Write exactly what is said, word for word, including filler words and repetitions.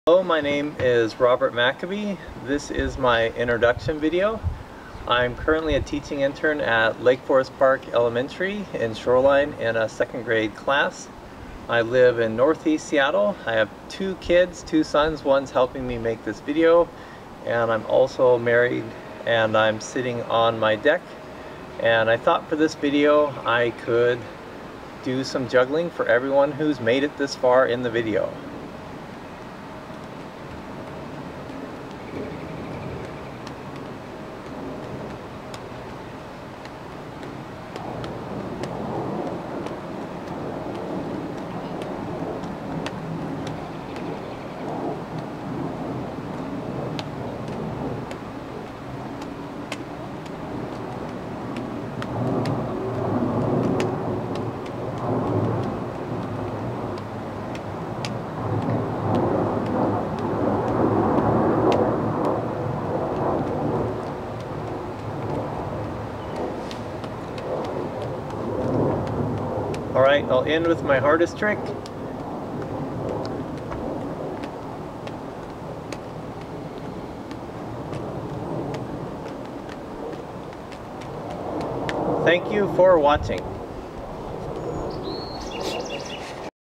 Hello, my name is Robert McAbee. This is my introduction video. I'm currently a teaching intern at Lake Forest Park Elementary in Shoreline in a second grade class. I live in Northeast Seattle. I have two kids, two sons. One's helping me make this video, and I'm also married and I'm sitting on my deck. And I thought for this video I could do some juggling for everyone who's made it this far in the video. Alright, I'll end with my hardest trick. Thank you for watching.